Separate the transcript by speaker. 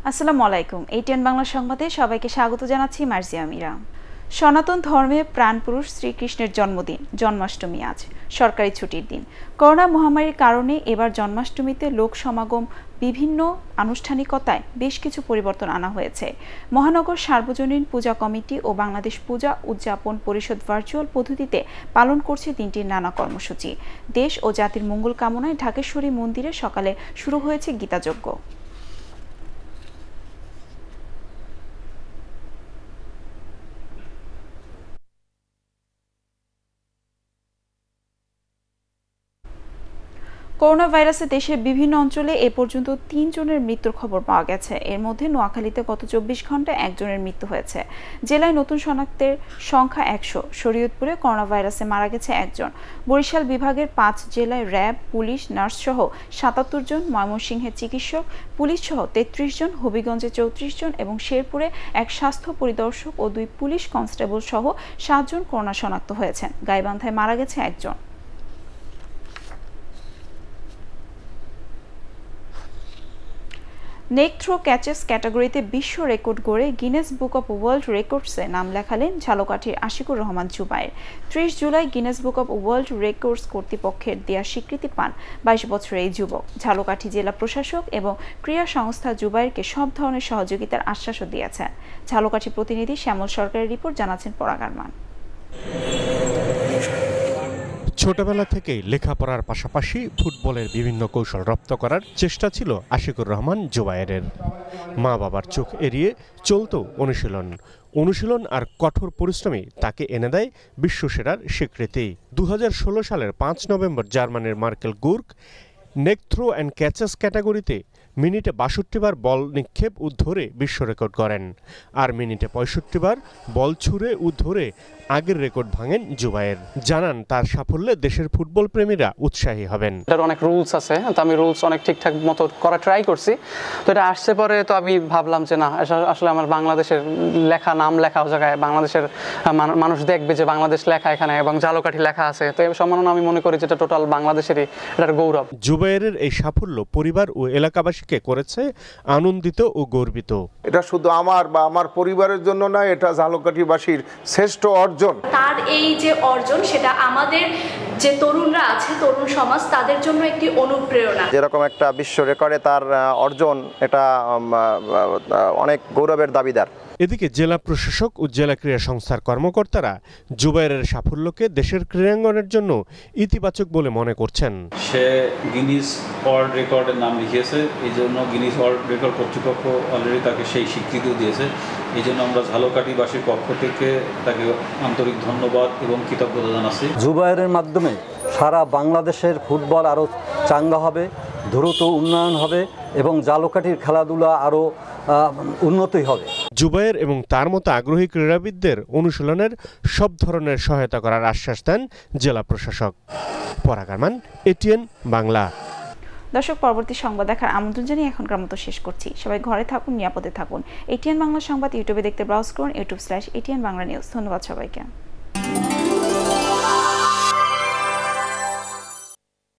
Speaker 1: আসসালামু আলাইকুম। এটিএন বাংলা সংবাদে সবাইকে স্বাগত জানাচ্ছি মার্জিয়া মিরা। সনাতন ধর্মে প্রাণপুরুষ শ্রীকৃষ্ণের জন্মদিন জন্মাষ্টমী আজ সরকারি ছুটির দিন। করোনা মহামারীর কারণে এবার জন্মাষ্টমীতে লোক সমাগম বিভিন্ন আনুষ্ঠানিকতায় বেশ কিছু পরিবর্তন আনা হয়েছে। মহানগর সার্বজনীন পূজা কমিটি ও বাংলাদেশ পূজা উদযাপন পরিষদ ভার্চুয়াল পদ্ধতিতে পালন করছে দিনটির নানা কর্মসূচি। দেশ ও জাতির মঙ্গল কামনায় ঢাকেশ্বরী মন্দিরে সকালে শুরু হয়েছে গীতাযজ্ঞ। করোনা ভাইরাসে দেশের বিভিন্ন অঞ্চলে এ পর্যন্ত ৩ জনের মৃত্যুর খবর পাওয়া গেছে। এর মধ্যে নোয়াখালীতে গত ২৪ ঘন্টায় একজনের মৃত্যু হয়েছে। জেলায় নতুন শনাক্তের সংখ্যা ১০০। শরীয়তপুরে করোনা ভাইরাসে মারা গেছে একজন। বরিশাল বিভাগের ৫ জেলায় র্যাব, পুলিশ, নার্স সহ ৭৭ জন, ময়মনসিংহের চিকিৎসক, পুলিশ সহ ৩৩ জন, হবিগঞ্জে ৩৪ জন এবং শেরপুরে এক স্বাস্থ্য পরিদর্শক ও ২ পুলিশ কনস্টেবল সহ ৭ জন করোনা শনাক্ত হয়েছেন। গাইবান্ধায় মারা গেছে একজন। নেক থ্রো ক্যাচেস ক্যাটাগরিতে বিশ্ব রেকর্ড গড়ে গিনেস বুক অব ওয়ার্ল্ড রেকর্ডসে নাম লেখালেন ঝালকাঠির Ashiqur Rahman Zubair. ৩০ July Guinness Book of World Records কর্তৃপক্ষের দেয়া স্বীকৃতি পান ২২ বছরের এই যুবক। ঝালকাঠি জেলা প্রশাসক এবং ক্রীড়া সংস্থা জুবায়েরকে সব ধরনের সহযোগিতার আশ্বাসও দিয়েছেন। ঝালকাঠি প্রতিনিধি শ্যামল সরকারের রিপোর্ট, জানাচ্ছেন পরাগারমান।
Speaker 2: ছোটবেলা থেকেই লেখাপড়ার পাশাপাশি ফুটবলের বিভিন্ন কৌশল রপ্ত করার চেষ্টা ছিল আশিকুর রহমান জুবায়েরের। মা বাবার চোখ এড়িয়ে চলত অনুশীলন আর কঠোর পরিশ্রমী তাকে এনে দেয় বিশ্বসেরার স্বীকৃতি। ২০১৬ সালের ৫ নভেম্বর জার্মানির মার্কেল গুর্ক নেক থ্রো অ্যান্ড ক্যাচেস ক্যাটাগরিতে মিনিটে ৬২ বার বল নিক্ষেপ ও ধরে বিশ্ব রেকর্ড করেন। আর মিনিটে ৬৫ বার বল ছুঁড়ে ও ধরে আগের রেকর্ড ভাঙেন জুবায়ের। জানান তার সাফল্যে দেশের ফুটবল প্রেমীরা উৎসাহী হবেন।
Speaker 3: এটার অনেক রুলস আছে, তো আমি রুলস অনেক ঠিকঠাক মতো করা ট্রাই করছি। তো এটা আসছে পরে তো আমি ভাবলাম যে না, আসলে আমার বাংলাদেশের নাম লেখা জায়গায় বাংলাদেশের মানুষ দেখবে যে বাংলাদেশ লেখা এখানে এবং ঝালকাঠি লেখা আছে। তো এই সম্মাননা আমি মনে করি যেটা টোটাল বাংলাদেশেরই এটার গৌরব।
Speaker 2: জুবায়েরের এই সাফল্য পরিবার ও এলাকাবাসীকে করেছে আনন্দিত ও গর্বিত।
Speaker 4: এটা শুধু আমার বা আমার পরিবারের জন্য না, এটা ঝালকাঠিবাসীর শ্রেষ্ঠ অর্জন।
Speaker 5: তার এই যে অর্জন, সেটা আমাদের যে তরুণরা আছে, তরুণ সমাজ, তাদের জন্য একটি অনুপ্রেরণা।
Speaker 6: যেরকম একটা বিশ্ব রেকর্ডে তার অর্জন, এটা অনেক গৌরবের দাবিদার।
Speaker 2: এদিকে জেলা প্রশাসক ও জেলা ক্রীড়া সংস্থার কর্মকর্তারা জুবায়েরের সাফল্যকে দেশের ক্রীড়াঙ্গনের জন্য ইতিবাচক বলে মনে করছেন।
Speaker 7: সে গিনিস ওয়ার্ল্ড রেকর্ডের নাম লিখিয়েছে, এই জন্য গিনিস ওয়ার্ল্ড রেকর্ড কর্তৃপক্ষ অলরেডি তাকে সেই স্বীকৃতিও দিয়েছে। এই জন্য আমরা ঝালকাঠিবাসীর পক্ষ থেকে তাকে আন্তরিক ধন্যবাদ এবং কৃতজ্ঞতা জানাচ্ছি।
Speaker 8: জুবায়েরের মাধ্যমে সারা বাংলাদেশের ফুটবল আরও চাঙ্গা হবে, দ্রুত উন্নয়ন হবে এবং ঝালকাঠির খেলাধুলা আরও উন্নতি হবে।
Speaker 2: জুবায়ের এবং তার মতো আগ্রহী ক্রীড়াবিদদের অনুশীলনের সব ধরনের সহায়তা করার আশ্বাস দেন জেলা প্রশাসক। পরাগারমান, এটিএন বাংলা।
Speaker 1: দর্শক, পরবর্তী সংবাদ দেখার আমন্ত্রণ জানিয়ে এখনকার মতো শেষ করছি। সবাই ঘরে থাকুন, নিরাপদে থাকুন। এটিএন বাংলা সংবাদ ইউটিউবে দেখতে ব্রাউজ করুন, youtube/ATN বাংলা নিউজ। ধন্যবাদ সবাইকে।